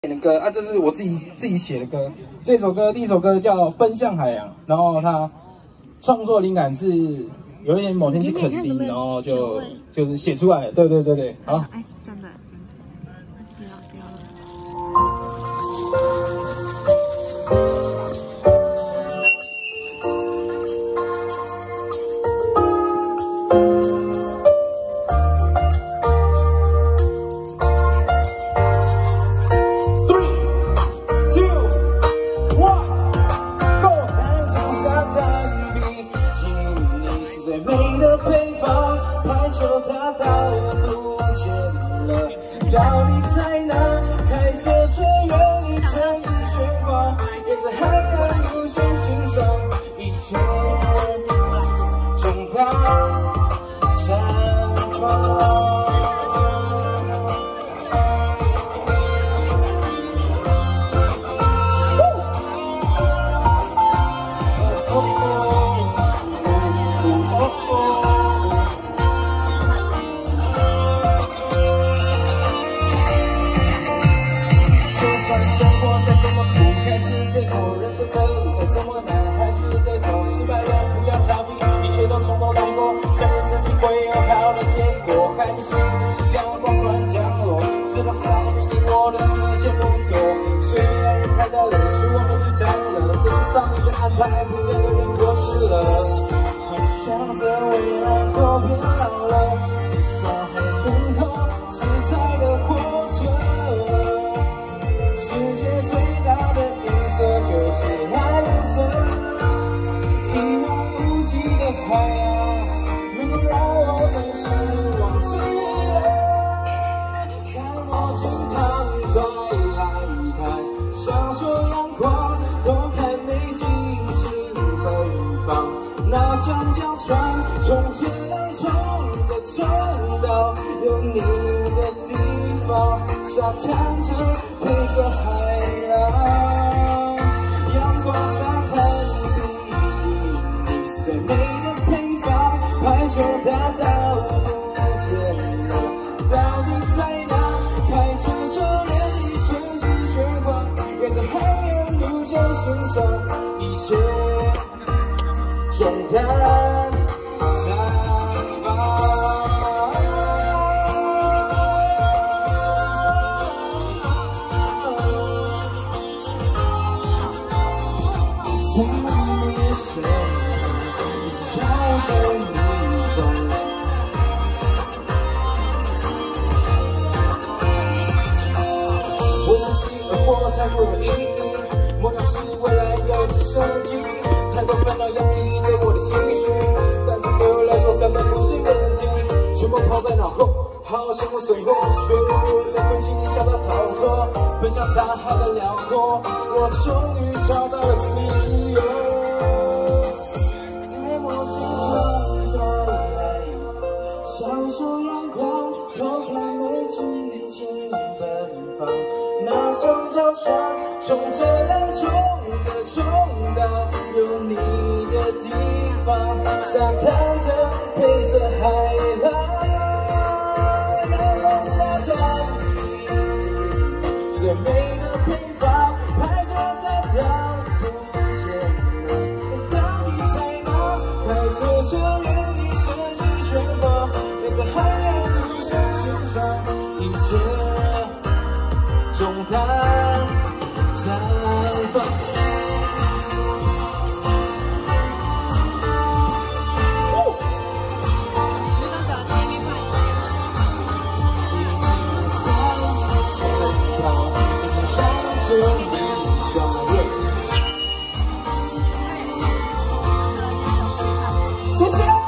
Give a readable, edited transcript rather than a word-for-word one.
的歌啊，这是我自己写的歌。这首歌第一首歌叫《奔向海洋》，然后它创作灵感是有一天某天去垦丁，然后就是写出来的。对，好。哎，真的，不要了。 最美的配方，排球它到不见了，到底在哪？开着车远离城市喧哗，沿着海岸路线欣赏一切重大绽放。 再怎么难，还是得走。失败了，不要逃避，一切都从头来过。相信自己会有好的结果。还没醒的是阳光快降落，知道上帝给我的时间不多。虽然人看到了，是我们只讲了，这是上帝的安排，不再有点过去了。幻想着未来都变老了，至少还能够自在的活着。世界最大的颜色就是蓝色，一望无际的海洋，能够让我暂时忘记了。戴墨镜躺在海滩，享受阳光，偷看美景进奔放。那双脚船冲着浪，冲着冲到有你的地方，沙滩着陪着海浪。 阳光沙滩比基尼是最美的配方，排球它到不见了，到底在哪？开着车远离城市喧哗，沿着海岸路线欣赏一切重担绽放。 在你的身旁，一直绕着你转。我用饥饿活才会有意义，梦想是未来有直升机。太多烦恼压抑着我的情绪，但是对我来说根本不是问题，全部抛在脑后。 好像我生活学入在空气里想到逃脱，奔向大海的辽阔，我终于找到了自由。戴墨镜躺在海，享受阳光，偷看美景进奔放。那双脚船冲着浪，冲着冲到有你的地方，沙滩着陪着海浪。 最美的配方，排着它到不见了，到底在哪？开着车远离城市喧哗，沿着海岸路线欣赏一切重担绽放。 谢谢。